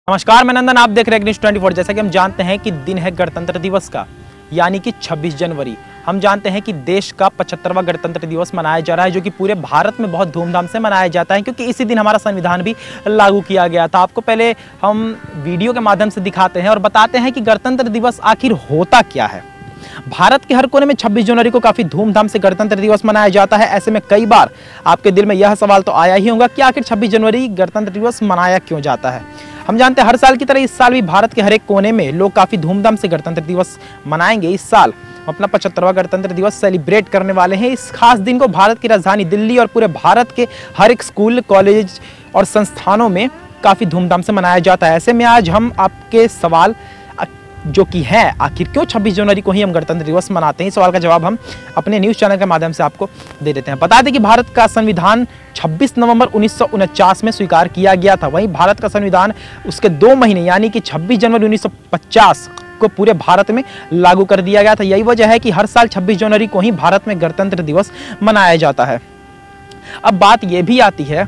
नमस्कार, मैं नंदन, आप देख रहे हैं न्यूज़ 24। जैसा कि हम जानते हैं कि दिन है गणतंत्र दिवस का, यानी कि 26 जनवरी। हम जानते हैं कि देश का 75वां गणतंत्र दिवस मनाया जा रहा है, जो कि पूरे भारत में बहुत धूमधाम से मनाया जाता है, क्योंकि इसी दिन हमारा संविधान भी लागू किया गया था। आपको पहले हम वीडियो के माध्यम से दिखाते हैं और बताते हैं कि गणतंत्र दिवस आखिर होता क्या है। भारत के हर कोने में 26 जनवरी को काफी धूमधाम से गणतंत्र दिवस मनाया जाता है। ऐसे में कई बार आपके दिल में यह सवाल तो आया ही होगा कि आखिर 26 जनवरी गणतंत्र दिवस मनाया क्यों जाता है। हम जानते हैं हर साल की तरह इस साल भी भारत के हर एक कोने में लोग काफी धूमधाम से गणतंत्र दिवस मनाएंगे। इस साल अपना 75वां गणतंत्र दिवस सेलिब्रेट करने वाले हैं। इस खास दिन को भारत की राजधानी दिल्ली और पूरे भारत के हर एक स्कूल, कॉलेज और संस्थानों में काफी धूमधाम से मनाया जाता है। ऐसे में आज हम आपके सवाल जो कि है आखिर क्यों 26 जनवरी को ही हम गणतंत्र दिवस मनाते हैं, इस सवाल का जवाब हम अपने न्यूज़ चैनल के माध्यम से आपको दे देते हैं। बता दें कि भारत का संविधान 26 नवंबर 1949 में स्वीकार किया गया था। वहीं भारत का संविधान उसके 2 महीने यानी कि 26 जनवरी 1950 को पूरे भारत में लागू कर दिया गया था। यही वजह है कि हर साल 26 जनवरी को ही भारत में गणतंत्र दिवस मनाया जाता है। अब बात यह भी आती है,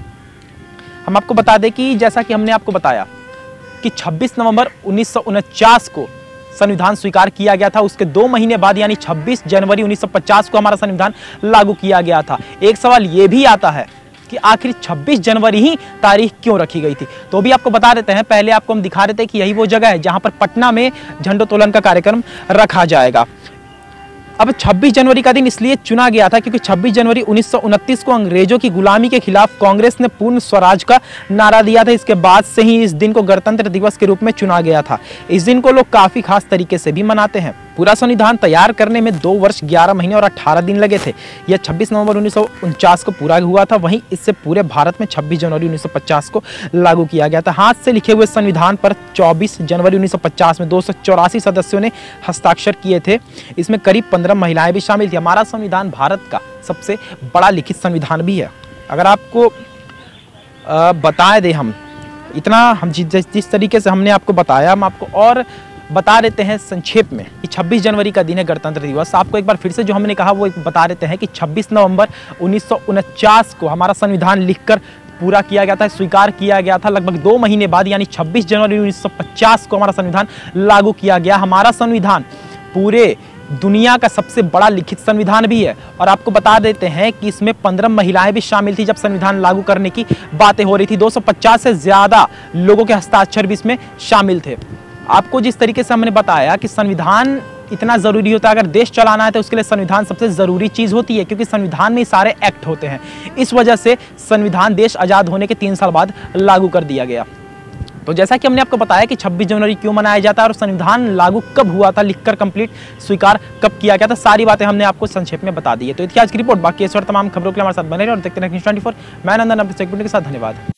हम आपको बता दें कि जैसा कि हमने आपको बताया कि 26 नवंबर 1949 को संविधान स्वीकार किया गया था, उसके 2 महीने बाद यानी 26 जनवरी 1950 को हमारा संविधान लागू किया गया था। एक सवाल यह भी आता है कि आखिर 26 जनवरी ही तारीख क्यों रखी गई थी, तो भी आपको बता देते हैं। पहले आपको हम दिखा देते हैं कि यही वो जगह है जहां पर पटना में झंडोत्तोलन का कार्यक्रम रखा जाएगा। अब 26 जनवरी का दिन इसलिए चुना गया था क्योंकि 26 जनवरी 1929 को अंग्रेजों की गुलामी के खिलाफ कांग्रेस ने पूर्ण स्वराज का नारा दिया था। इसके बाद से ही इस दिन को गणतंत्र दिवस के रूप में चुना गया था। इस दिन को लोग काफी खास तरीके से भी मनाते हैं। पूरा संविधान तैयार करने में 2 वर्ष 11 महीने और 18 दिन लगे थे। यह 26 नवंबर 1949 को पूरा हुआ था। वहीं इससे पूरे भारत में 26 जनवरी 1950 को लागू किया गया था। हाथ से लिखे हुए संविधान पर 24 जनवरी 1950 में 284 सदस्यों ने हस्ताक्षर किए थे। इसमें करीब 15 महिलाएं भी शामिल थी। हमारा संविधान भारत का सबसे बड़ा लिखित संविधान भी है। अगर आपको बता दें, हम इतना हम जिस तरीके से हमने आपको बताया, हम आपको और बता देते हैं संक्षेप में कि 26 जनवरी का दिन है गणतंत्र दिवस। आपको एक बार फिर से जो हमने कहा वो बता देते हैं कि 26 नवंबर 1949 को हमारा संविधान लिखकर पूरा किया गया था, स्वीकार किया गया था। लगभग 2 महीने बाद यानी 26 जनवरी 1950 को हमारा संविधान लागू किया गया। हमारा संविधान पूरे दुनिया का सबसे बड़ा लिखित संविधान भी है। और आपको बता देते हैं कि इसमें 15 महिलाएं भी शामिल थी जब संविधान लागू करने की बातें हो रही थी। 250 से ज्यादा लोगों के हस्ताक्षर भी इसमें शामिल थे। आपको जिस तरीके से हमने बताया कि संविधान इतना जरूरी होता है, अगर देश चलाना है तो उसके लिए संविधान सबसे जरूरी चीज होती है, क्योंकि संविधान में सारे एक्ट होते हैं। इस वजह से संविधान देश आजाद होने के 3 साल बाद लागू कर दिया गया। तो जैसा कि हमने आपको बताया कि 26 जनवरी क्यों मनाया जाता है और संविधान लागू कब हुआ था, लिखकर कंप्लीट स्वीकार कब किया गया था, सारी बातें हमने आपको संक्षेप में बता दी है। तो इतिहास की रिपोर्ट, बाकी इस और तमाम खबरों के लिए हमारे साथ बने रहे और देखते रहें न्यूज़ 24। मैं नंदन, अपने के साथ धन्यवाद।